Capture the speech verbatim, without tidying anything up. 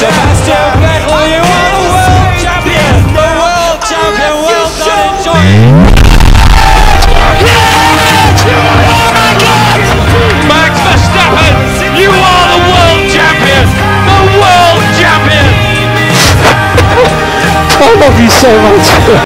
Sebastian Vettel, you are the world champion! The world champion! Well done, enjoy it! Max Verstappen, you are the world champion! The world champion! I love you so much.